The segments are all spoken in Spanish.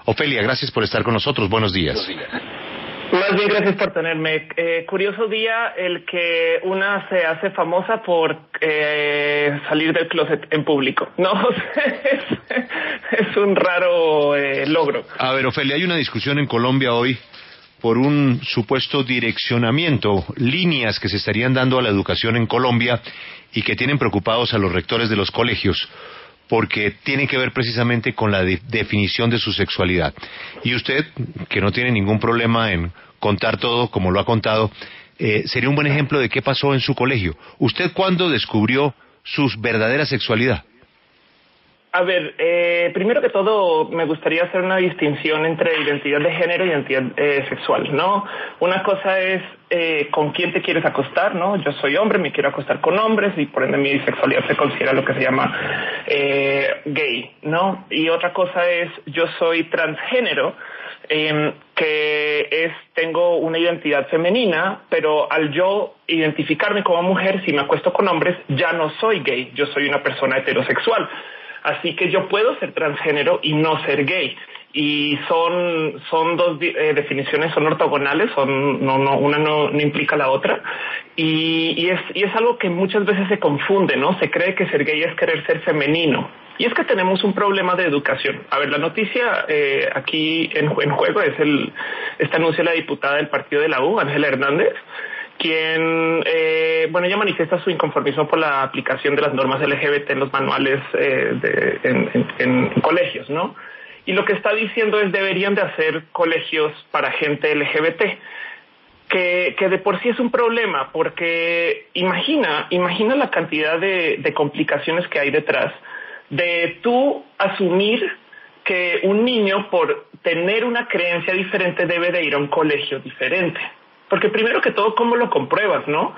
Ofelia, gracias por estar con nosotros. Buenos días. Más bien, gracias por tenerme. Curioso día el que una se hace famosa por salir del closet en público. No, es un raro logro. A ver, Ofelia, hay una discusión en Colombia hoy por un supuesto direccionamiento, líneas que se estarían dando a la educación en Colombia y que tienen preocupados a los rectores de los colegios, porque tienen que ver precisamente con la definición de su sexualidad. Y usted, que no tiene ningún problema en contar todo como lo ha contado, sería un buen ejemplo de qué pasó en su colegio. ¿Usted cuándo descubrió su verdadera sexualidad? A ver, primero que todo me gustaría hacer una distinción entre identidad de género y identidad sexual, ¿no? Una cosa es con quién te quieres acostar, ¿no? Yo soy hombre, me quiero acostar con hombres y por ende mi sexualidad se considera lo que se llama gay, ¿no? Y otra cosa es yo soy transgénero, tengo una identidad femenina, pero al yo identificarme como mujer, si me acuesto con hombres, ya no soy gay, yo soy una persona heterosexual. Así que yo puedo ser transgénero y no ser gay. Y son dos definiciones, son ortogonales, una no implica la otra. Y es algo que muchas veces se confunde, ¿no? Se cree que ser gay es querer ser femenino. Y es que tenemos un problema de educación. A ver, la noticia aquí en juego es este anuncio de la diputada del partido de la U, Ángela Hernández, quien, ella manifiesta su inconformismo por la aplicación de las normas LGBT en los manuales en colegios, ¿no? Y lo que está diciendo es deberían de hacer colegios para gente LGBT, que de por sí es un problema, porque imagina la cantidad de complicaciones que hay detrás de tú asumir que un niño por tener una creencia diferente debe de ir a un colegio diferente. Porque primero que todo, ¿cómo lo compruebas, no?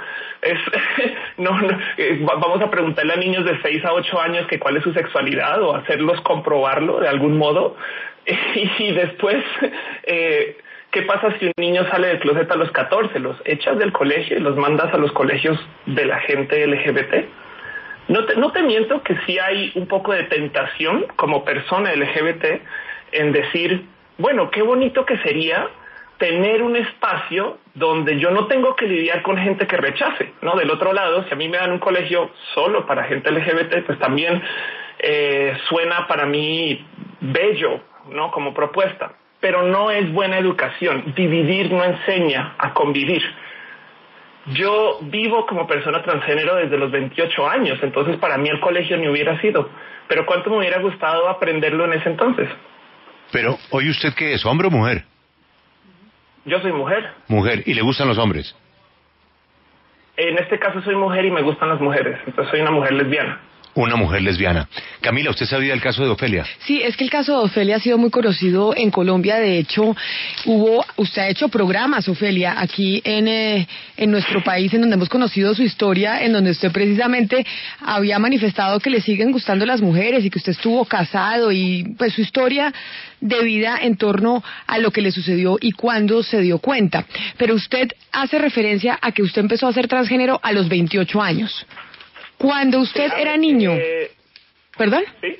Vamos a preguntarle a niños de 6 a 8 años que cuál es su sexualidad o hacerlos comprobarlo de algún modo. Y después, ¿qué pasa si un niño sale del closet a los 14? ¿Los echas del colegio y los mandas a los colegios de la gente LGBT? No te miento que sí hay un poco de tentación como persona LGBT en decir, bueno, qué bonito que sería tener un espacio donde yo no tengo que lidiar con gente que rechace, ¿no? Del otro lado, si a mí me dan un colegio solo para gente LGBT, pues también suena para mí bello, ¿no? Como propuesta, pero no es buena educación. Dividir no enseña a convivir. Yo vivo como persona transgénero desde los 28 años, entonces para mí el colegio ni hubiera sido. Pero ¿cuánto me hubiera gustado aprenderlo en ese entonces? Pero, ¿oye usted qué es, hombre o mujer? Yo soy mujer. Mujer, ¿y le gustan los hombres? En este caso soy mujer y me gustan las mujeres, entonces soy una mujer lesbiana. Una mujer lesbiana. Camila, ¿usted sabía el caso de Ofelia? Sí, es que el caso de Ofelia ha sido muy conocido en Colombia. De hecho, usted ha hecho programas, Ofelia, aquí en nuestro país, en donde hemos conocido su historia, en donde usted precisamente había manifestado que le siguen gustando las mujeres y que usted estuvo casado y pues su historia de vida en torno a lo que le sucedió y cuándo se dio cuenta. Pero usted hace referencia a que usted empezó a ser transgénero a los 28 años. Cuando usted era niño... ¿Perdón? Sí.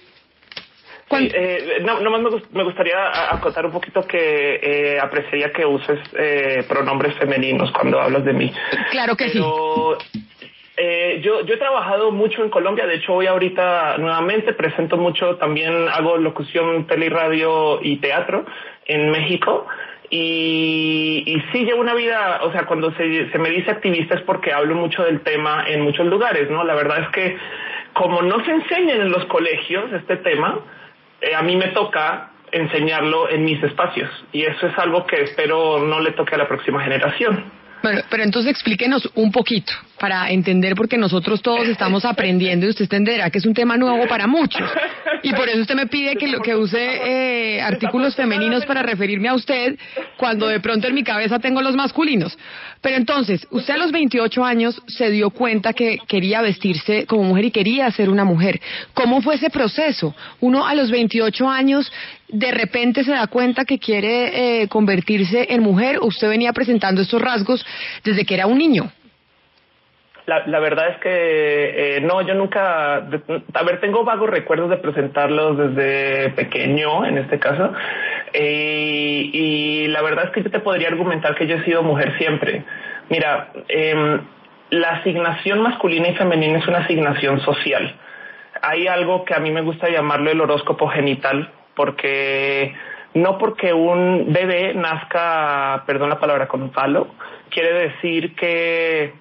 Nomás me gustaría acotar un poquito que apreciaría que uses pronombres femeninos cuando hablas de mí. Claro que sí. Yo he trabajado mucho en Colombia, de hecho voy ahorita nuevamente, presento mucho, también hago locución, tele y radio y teatro en México. Y sí llevo una vida, o sea, cuando se me dice activista es porque hablo mucho del tema en muchos lugares, ¿no? La verdad es que como no se enseña en los colegios este tema, a mí me toca enseñarlo en mis espacios y eso es algo que espero no le toque a la próxima generación. Bueno, pero entonces explíquenos un poquito para entender, porque nosotros todos estamos aprendiendo y usted entenderá que es un tema nuevo para muchos. Y por eso usted me pide que use artículos femeninos para referirme a usted, cuando de pronto en mi cabeza tengo los masculinos. Pero entonces, usted a los 28 años se dio cuenta que quería vestirse como mujer y quería ser una mujer. ¿Cómo fue ese proceso? Uno a los 28 años de repente se da cuenta que quiere convertirse en mujer, o usted venía presentando estos rasgos desde que era un niño. La verdad es que no, yo nunca, a ver, tengo vagos recuerdos de presentarlos desde pequeño, en este caso, Y la verdad es que yo te podría argumentar que yo he sido mujer siempre. Mira, la asignación masculina y femenina es una asignación social. Hay algo que a mí me gusta llamarlo el horóscopo genital, porque no porque un bebé nazca, perdón la palabra, con un palo, quiere decir que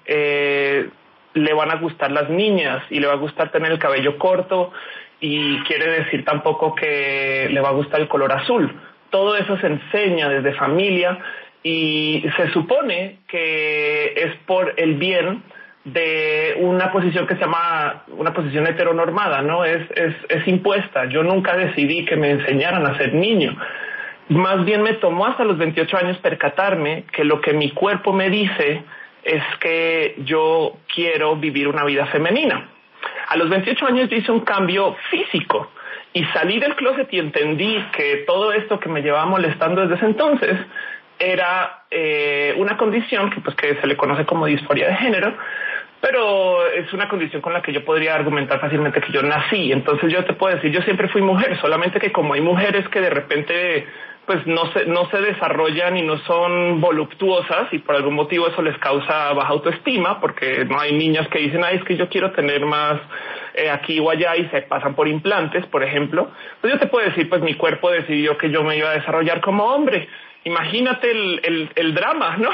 le van a gustar las niñas y le va a gustar tener el cabello corto, y quiere decir tampoco que le va a gustar el color azul. Todo eso se enseña desde familia y se supone que es por el bien de una posición que se llama una posición heteronormada, ¿no? Es impuesta. Yo nunca decidí que me enseñaran a ser niño. Más bien me tomó hasta los 28 años percatarme que lo que mi cuerpo me dice es que yo quiero vivir una vida femenina. A los 28 años yo hice un cambio físico y salí del closet y entendí que todo esto que me llevaba molestando desde ese entonces era una condición que se le conoce como disforia de género, pero es una condición con la que yo podría argumentar fácilmente que yo nací. Entonces yo te puedo decir, yo siempre fui mujer, solamente que como hay mujeres que de repente pues no se desarrollan y no son voluptuosas y por algún motivo eso les causa baja autoestima, porque no hay niñas que dicen, ay, es que yo quiero tener más aquí o allá y se pasan por implantes, por ejemplo. Pues yo te puedo decir, pues mi cuerpo decidió que yo me iba a desarrollar como hombre. Imagínate el drama, ¿no?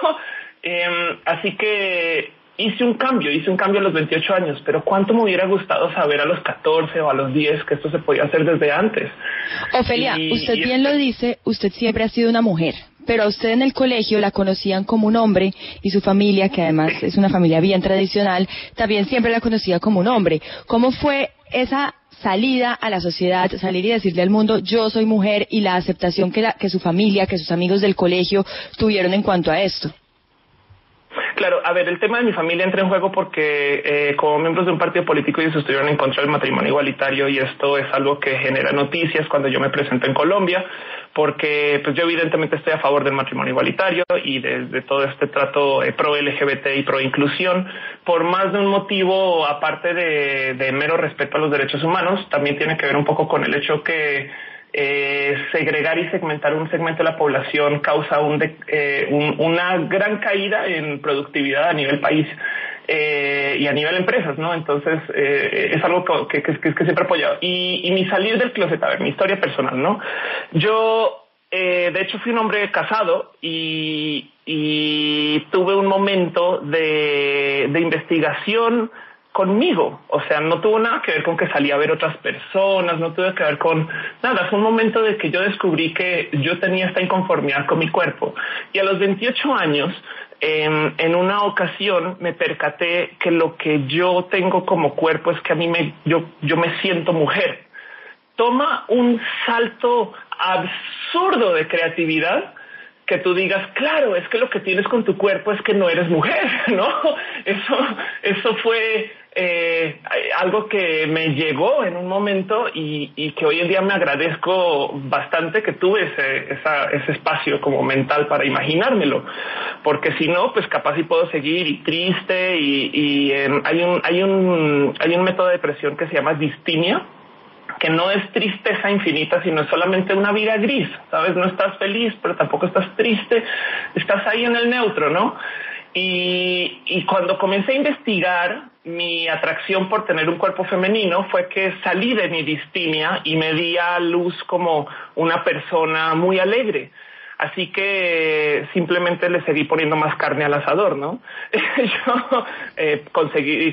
Así que hice un cambio a los 28 años, pero ¿cuánto me hubiera gustado saber a los 14 o a los 10 que esto se podía hacer desde antes? Ofelia, usted bien lo dice, usted siempre ha sido una mujer, pero a usted en el colegio la conocían como un hombre y su familia, que además es una familia bien tradicional, también siempre la conocía como un hombre. ¿Cómo fue esa salida a la sociedad, salir y decirle al mundo yo soy mujer, y la aceptación que su familia, que sus amigos del colegio tuvieron en cuanto a esto? Claro, a ver, el tema de mi familia entra en juego porque como miembros de un partido político ellos estuvieron en contra del matrimonio igualitario, y esto es algo que genera noticias cuando yo me presento en Colombia, porque pues yo evidentemente estoy a favor del matrimonio igualitario y de todo este trato pro LGBT y pro inclusión, por más de un motivo aparte de mero respeto a los derechos humanos. También tiene que ver un poco con el hecho que segregar y segmentar un segmento de la población causa una gran caída en productividad a nivel país y a nivel empresas, ¿no? Entonces es algo que siempre he apoyado. Y mi salir del closet, a ver, mi historia personal, ¿no? Yo de hecho fui un hombre casado y tuve un momento de investigación conmigo, o sea, no tuvo nada que ver con que salí a ver otras personas, no tuvo que ver con nada. Fue un momento de que yo descubrí que yo tenía esta inconformidad con mi cuerpo, y a los 28 años en una ocasión me percaté que lo que yo tengo como cuerpo es que a mí yo me siento mujer. Toma un salto absurdo de creatividad que tú digas, claro, es que lo que tienes con tu cuerpo es que no eres mujer, ¿no? Eso fue algo que me llegó en un momento y que hoy en día me agradezco bastante que tuve ese espacio como mental para imaginármelo, porque si no, pues capaz sí puedo seguir y triste y hay un método de depresión que se llama distimia, que no es tristeza infinita, sino es solamente una vida gris, ¿sabes? No estás feliz, pero tampoco estás triste, estás ahí en el neutro, ¿no? Y cuando comencé a investigar mi atracción por tener un cuerpo femenino fue que salí de mi distimia y me di a luz como una persona muy alegre. Así que simplemente le seguí poniendo más carne al asador, ¿no? Yo conseguí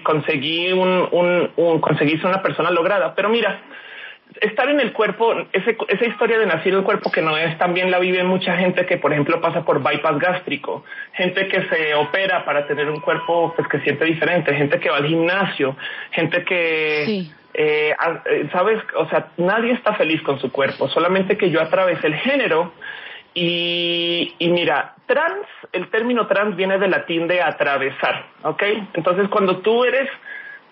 ser una persona lograda. Pero mira, estar en el cuerpo, esa historia de nacer en el cuerpo que no es, también la vive mucha gente que, por ejemplo, pasa por bypass gástrico, gente que se opera para tener un cuerpo pues que siente diferente, gente que va al gimnasio, gente que... Sí. ¿Sabes? O sea, nadie está feliz con su cuerpo, solamente que yo atravesé el género. Y mira, el término trans viene del latín de atravesar, ¿ok? Entonces, cuando tú eres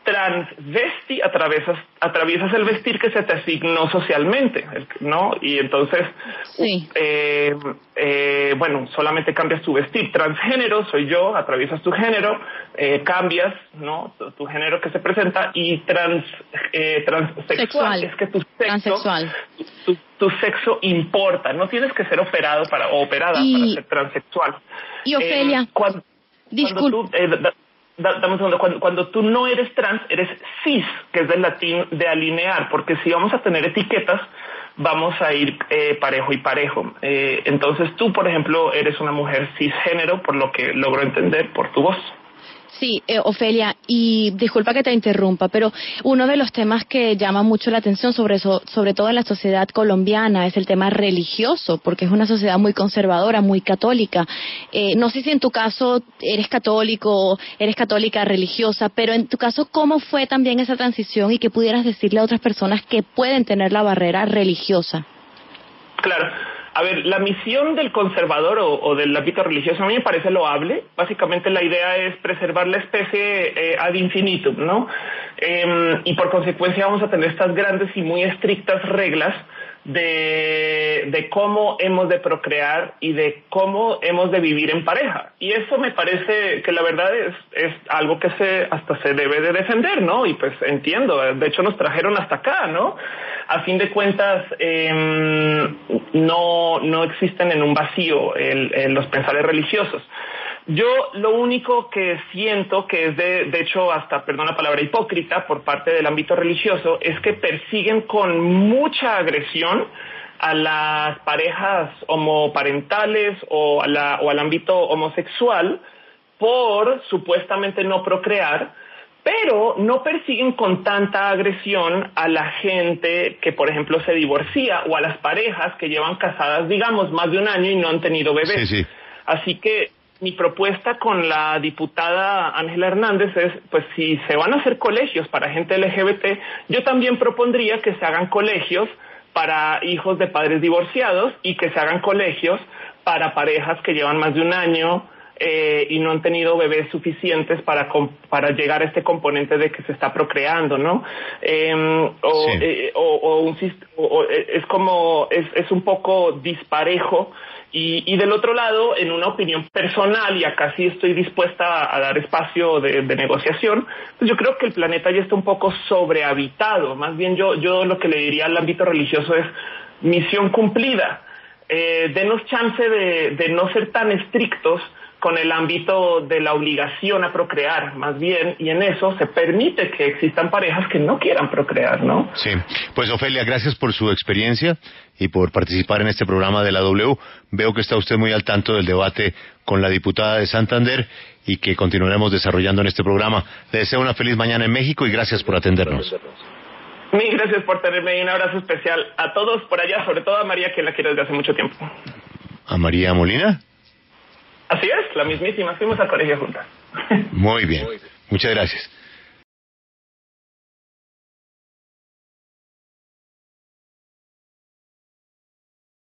transvesti, atraviesas el vestir que se te asignó socialmente, ¿no? Y entonces, sí. Bueno, solamente cambias tu vestir. Transgénero soy yo, atraviesas tu género, cambias, ¿no? Tu género que se presenta, y transexual es que tu sexo, tu sexo importa. No tienes que ser operado o operada para ser transexual. Y Ofelia, disculpe. Dame un segundo. Cuando tú no eres trans, eres cis, que es del latín de alinear, porque si vamos a tener etiquetas, vamos a ir parejo y parejo. Entonces tú, por ejemplo, eres una mujer cisgénero, por lo que logro entender por tu voz. Sí, Ofelia, y disculpa que te interrumpa, pero uno de los temas que llama mucho la atención, sobre todo en la sociedad colombiana, es el tema religioso, porque es una sociedad muy conservadora, muy católica. No sé si en tu caso eres católico, eres católica religiosa, pero en tu caso, ¿cómo fue también esa transición y qué pudieras decirle a otras personas que pueden tener la barrera religiosa? Claro. A ver, la misión del conservador o del ámbito religioso a mí me parece loable. Básicamente la idea es preservar la especie ad infinitum, ¿no? Y por consecuencia vamos a tener estas grandes y muy estrictas reglas de cómo hemos de procrear y de cómo hemos de vivir en pareja. Y eso me parece que la verdad es algo que hasta se debe de defender, ¿no? Y pues entiendo, de hecho nos trajeron hasta acá, ¿no? A fin de cuentas, no existen en un vacío los pensares religiosos. Yo lo único que siento que es de hecho hasta, perdón la palabra, hipócrita por parte del ámbito religioso, es que persiguen con mucha agresión a las parejas homoparentales o al ámbito homosexual por supuestamente no procrear, pero no persiguen con tanta agresión a la gente que, por ejemplo, se divorcia, o a las parejas que llevan casadas, digamos, más de un año y no han tenido bebés. Sí. Así que mi propuesta con la diputada Ángela Hernández es, pues si se van a hacer colegios para gente LGBT, yo también propondría que se hagan colegios para hijos de padres divorciados y que se hagan colegios para parejas que llevan más de un año y no han tenido bebés suficientes para llegar a este componente de que se está procreando, ¿no? Es un poco disparejo. Y del otro lado, en una opinión personal, y acá sí estoy dispuesta a dar espacio de negociación, pues yo creo que el planeta ya está un poco sobrehabitado. Más bien yo lo que le diría al ámbito religioso es misión cumplida. Denos chance de no ser tan estrictos con el ámbito de la obligación a procrear, más bien, y en eso se permite que existan parejas que no quieran procrear, ¿no? Sí, pues Ofelia, gracias por su experiencia y por participar en este programa de la W. Veo que está usted muy al tanto del debate con la diputada de Santander y que continuaremos desarrollando en este programa. Le deseo una feliz mañana en México y gracias por atendernos. Mil gracias por tenerme y un abrazo especial a todos por allá, sobre todo a María, que la quiero desde hace mucho tiempo. ¿A María Molina? Así es, la mismísima, fuimos al colegio juntas. Muy bien, muchas gracias.